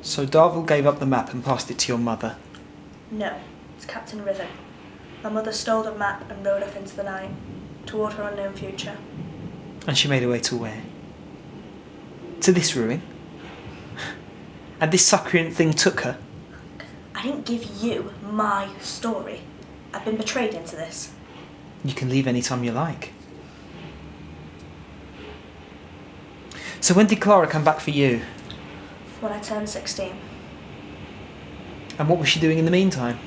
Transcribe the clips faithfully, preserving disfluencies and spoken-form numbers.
So Darvill gave up the map and passed it to your mother? No, it's Captain Riven. My mother stole the map and rode off into the night, toward her unknown future. And she made her way to where? To this ruin? And this succreant thing took her? I didn't give you my story. I've been betrayed into this. You can leave any time you like. So when did Clara come back for you? When I turned sixteen. And what was she doing in the meantime?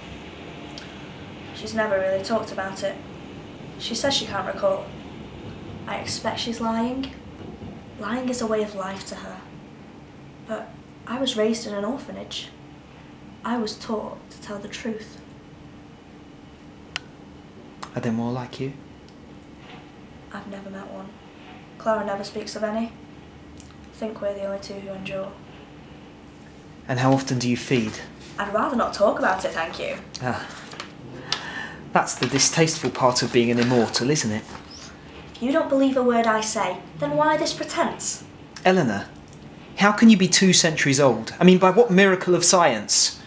She's never really talked about it. She says she can't recall. I expect she's lying. Lying is a way of life to her. But I was raised in an orphanage. I was taught to tell the truth. Are they more like you? I've never met one. Clara never speaks of any. I think we're the only two who endure. And how often do you feed? I'd rather not talk about it, thank you. Ah. That's the distasteful part of being an immortal, isn't it? If you don't believe a word I say, then why this pretense? Eleanor, how can you be two centuries old? I mean, by what miracle of science?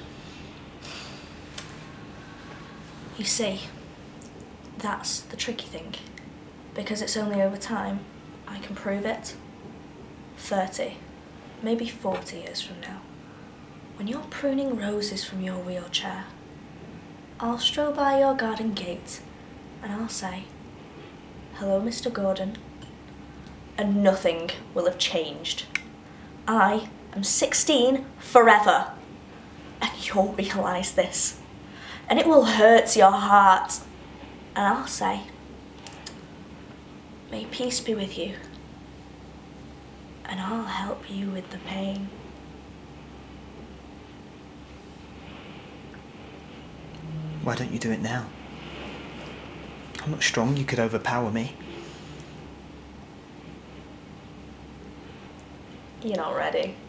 You see, that's the tricky thing. Because it's only over time, I can prove it. Thirty, maybe forty years from now, when you're pruning roses from your wheelchair, I'll stroll by your garden gate and I'll say, "Hello, Mister Gordon," and nothing will have changed. I am sixteen forever, and you'll realise this, and it will hurt your heart, and I'll say, "May peace be with you," and I'll help you with the pain. Why don't you do it now? I'm not strong, you could overpower me. You're not ready.